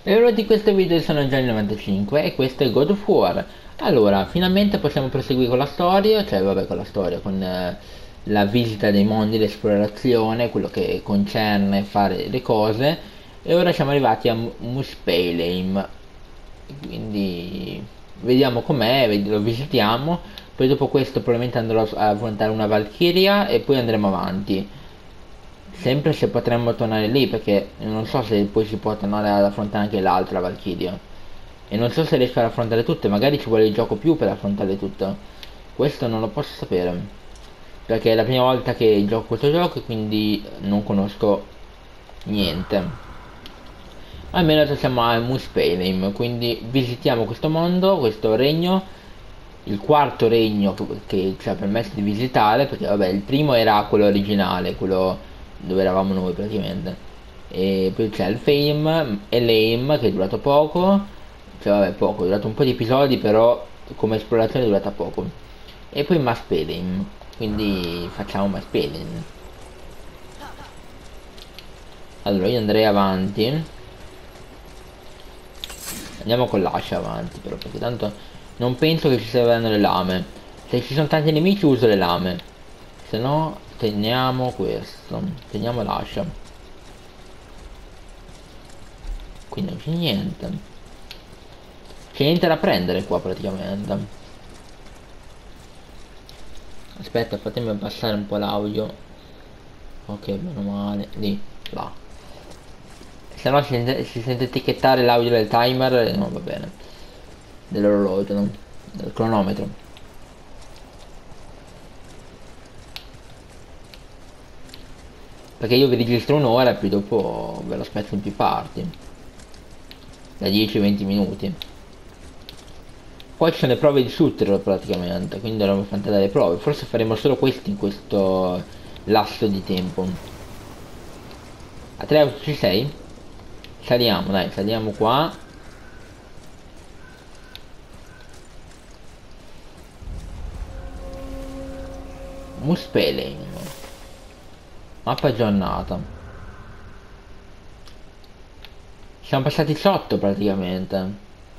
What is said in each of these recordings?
L'euro di questo video sono Gianni95 e questo è God of War. Allora, finalmente possiamo proseguire con la storia, cioè vabbè con la storia, con la visita dei mondi, l'esplorazione, quello che concerne fare le cose. E ora siamo arrivati a Muspelheim, quindi vediamo com'è, lo visitiamo. Poi dopo questo probabilmente andrò a affrontare una Valkyria e poi andremo avanti. Sempre se potremmo tornare lì, perché non so se poi si può tornare ad affrontare anche l'altra Valkyria. E non so se riesco ad affrontare tutte, magari ci vuole il gioco più per affrontarle tutte. Questo non lo posso sapere. Perché è la prima volta che gioco questo gioco e quindi non conosco niente. Almeno adesso siamo a Muspelheim, quindi visitiamo questo mondo, questo regno, il quarto regno che ci ha permesso di visitare, perché vabbè il primo era quello originale, quello dove eravamo noi praticamente. E poi c'è il Fame e l'Aim che è durato poco, cioè vabbè poco, è durato un po' di episodi però come esplorazione è durata poco. E poi Muspelheim, quindi facciamo Muspelheim. Allora io andrei avanti. Andiamo con l'ascia avanti però, perché tanto non penso che ci serviranno le lame. Se ci sono tanti nemici uso le lame. Se no teniamo questo. Teniamo l'ascia. Qui non c'è niente. C'è niente da prendere qua praticamente. Aspetta, fatemi abbassare un po' l'audio. Ok, meno male. Lì, là. Se no si sente etichettare l'audio del timer e non va bene. Dell'orologio, no? Del cronometro. Perché io vi registro un'ora e poi dopo ve lo spezzo in più parti. Da 10-20 minuti. Poi ci sono le prove di shooter praticamente, quindi dovremmo affrontare delle prove. Forse faremo solo questi in questo lasso di tempo. A 3 ci sei? Saliamo, dai, saliamo qua. Muspelheim. Mappa aggiornata. Siamo passati sotto praticamente.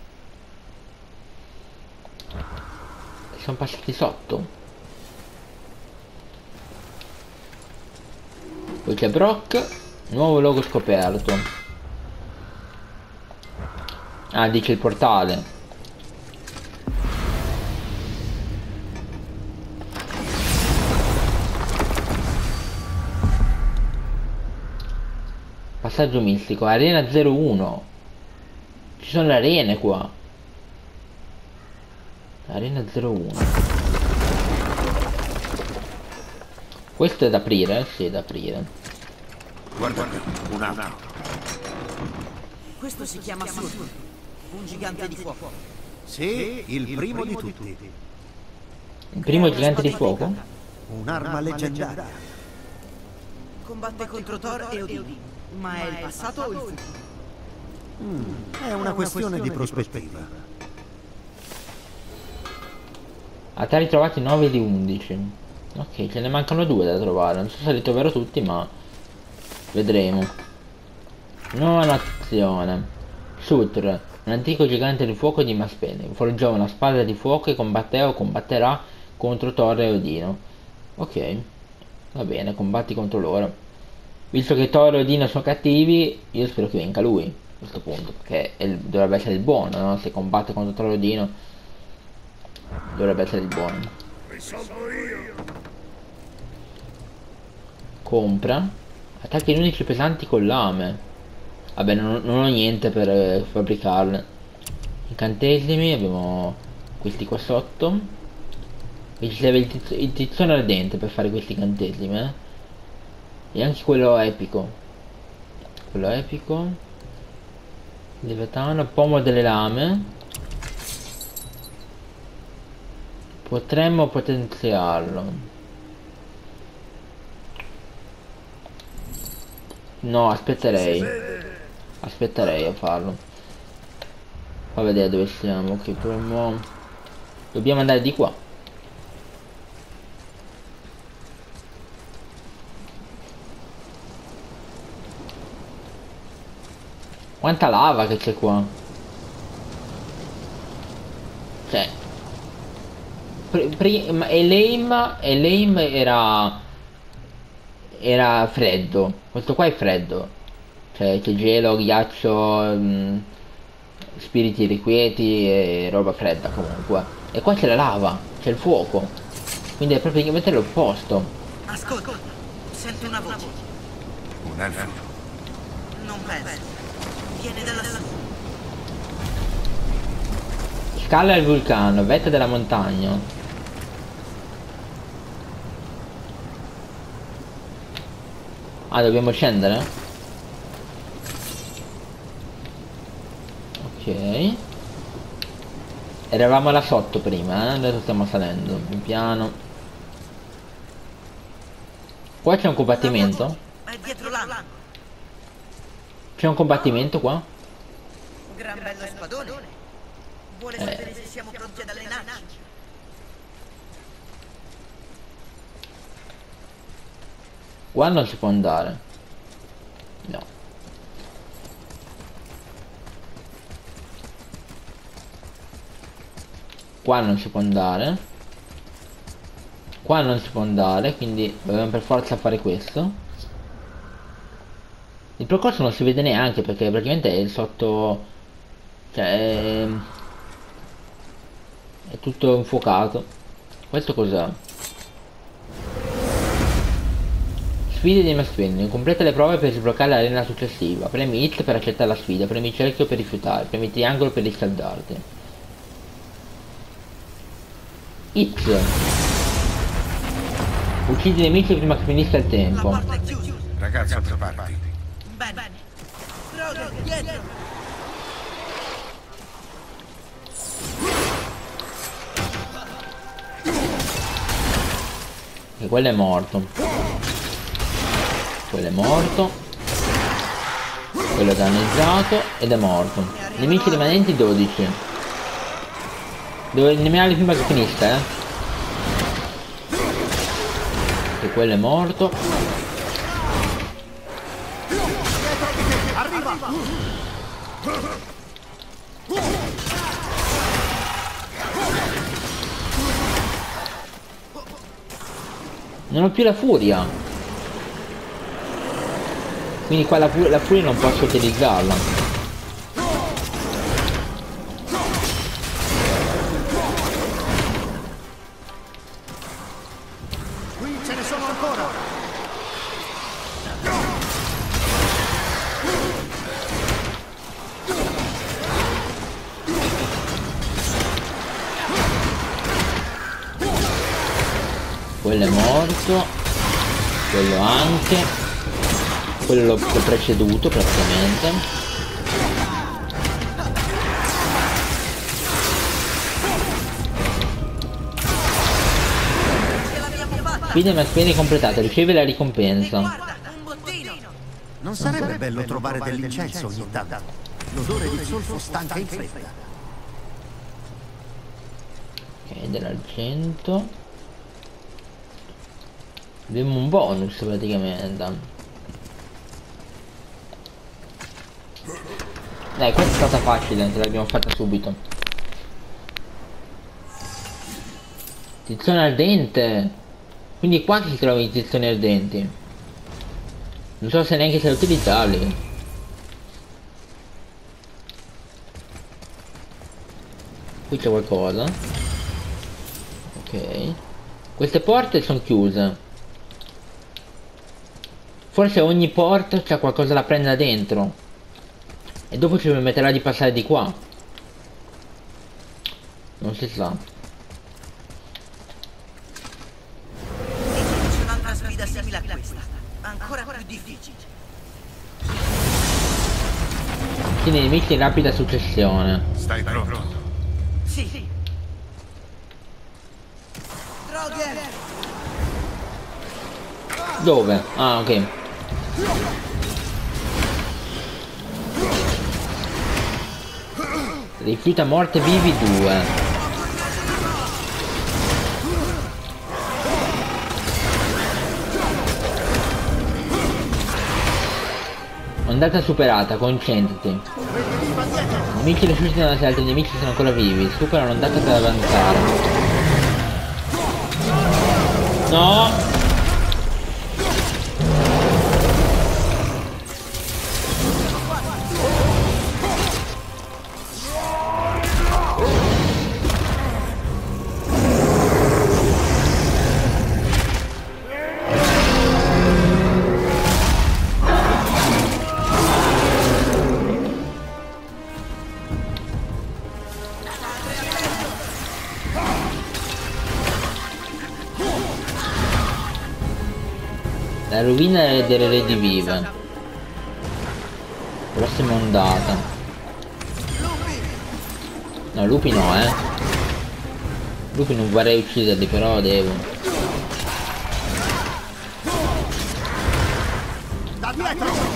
Siamo passati sotto. Poi c'è Brock. Nuovo logo scoperto. Ah, dice il portale. Passaggio mistico. Arena 01. Ci sono le arene qua. Arena 01. Questo è da aprire? Sì, è da aprire. Guarda qui, un altro. Questo si chiama Sul, un gigante di fuoco. Sì, il primo di tutti. Il primo gigante di fuoco? Un'arma leggendaria. Combatte contro Thor e Odino. Ma è il passato o il futuro? È una questione di prospettiva. A te ritrovati 9 di 11. Ok, ce ne mancano 2 da trovare. Non so se li troverò tutti, ma vedremo. Nuova nazione. Shooter, un antico gigante di fuoco di Muspelheim. Forgiò una spada di fuoco e combatté o combatterà contro Thor e Odino. Ok, va bene, combatti contro loro. Visto che Thor e Odino sono cattivi, io spero che vinca lui a questo punto, perché dovrebbe essere il buono, no? Se combatte contro Thor e Odino, dovrebbe essere il buono. Compra. Attacchi unici pesanti con lame. Vabbè, non ho niente per fabbricarle. Incantesimi, abbiamo questi qua sotto. E ci serve il tizzone ardente per fare questi incantesimi, E anche quello epico. Quello epico. Leviatano, pomo delle lame. Potremmo potenziarlo. No, aspetterei. Aspetterei a farlo. Fa vedere dove siamo. Ok, proviamo. Dobbiamo andare di qua. Quanta lava che c'è qua. Cioè, prima Elaine era freddo. Questo qua è freddo. Cioè c'è gelo, ghiaccio, spiriti irrequieti e roba fredda comunque. E qua c'è la lava, c'è il fuoco. Quindi è praticamente l'opposto. Ascolta, sento una voce. Un elfo. Non penso. Viene da lassù. Scala il vulcano, vetta della montagna. Ah, dobbiamo scendere? Ok. Eravamo là sotto prima, adesso stiamo salendo, pian piano. Qua c'è un combattimento? È dietro l'angolo. C'è un combattimento qua? Gran bello spadone. Vuole sapere se siamo pronti ad allenarci. Qua non si può andare. No. Qua non si può andare. Qua non si può andare, quindi dobbiamo per forza fare questo. Il percorso non si vede neanche perché praticamente è sotto. Cioè è tutto infuocato. Questo cos'è? Sfide di Masquini. Completa le prove per sbloccare l'arena successiva. Premi X per accettare la sfida. Premi cerchio per rifiutare. Premi triangolo per riscaldarti. X. Uccidi i nemici prima che finisca il La tempo. porta è chiusa. Ragazzo, preparati. Bene. Droga, dietro. E quello è morto. Quello è morto. Quello è danneggiato ed è morto. Nemici rimanenti 12. Devo eliminarli prima che finisca, E quello è morto. Non ho più la furia. Quindi qua la furia non posso utilizzarla. Qui ce ne sono ancora. Quello è morto. Quello anche. Quello l'ho preceduto praticamente. Ce l'abbiamo fatta. Sfida Masquini completata. Riceve la ricompensa. Guarda, un bottino. Non sarebbe bello trovare dell'incenso ogni tanto. L'odore di zolfo stanca in fretta. Ok, dell'argento. Abbiamo un bonus praticamente. Dai, questa è stata facile, ce l'abbiamo fatta subito. Tizzone ardente. Quindi qua si trovano i tizzoni ardenti. Non so se neanche se utilizzarli. Qui c'è qualcosa. Ok. Queste porte sono chiuse. Forse ogni porta c'è qualcosa da prendere dentro. E dopo ci permetterà di passare di qua. Non si sa. C'è un'altra sfida simile a questa. Ancora più difficile. Quindi nemici in rapida successione. Stai pronto? Sì. Droghe. Dove? Ah, ok. Rifiuta morte vivi 2. Ondata superata, concentrati. I nemici risuscitano se altri nemici sono ancora vivi. Supera l'ondata per avanzare. No! La rovina delle redivive. Prossima ondata. No, lupi no, lupi non vorrei ucciderli, però devo. Da dietro!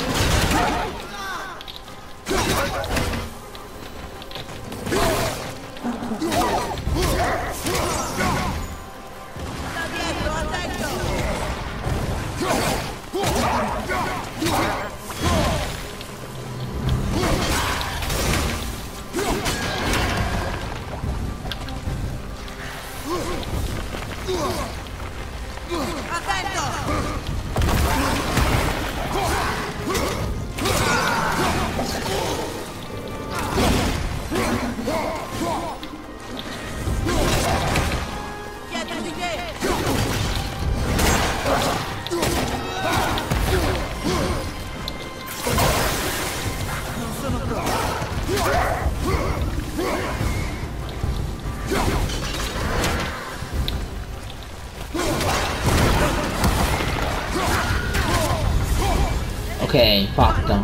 Ok, fatta.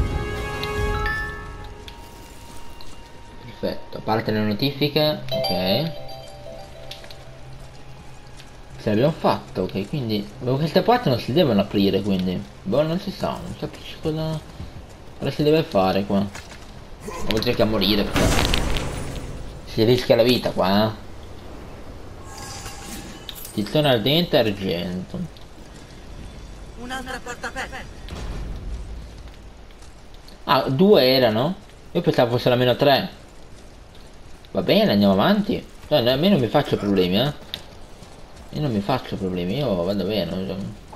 Perfetto, a parte le notifiche, ok. Ce l'abbiamo fatto, ok, quindi queste porte non si devono aprire, quindi boh, non si sa, non capisco cosa si deve fare qua. Oltre che a morire, perché si rischia la vita qua, Tizzone ardente argento. Un'altra porta aperta. Ah, 2 erano? Io pensavo fosse almeno 3. Va bene, andiamo avanti. Cioè, a me non mi faccio problemi, Io non mi faccio problemi, io vado bene.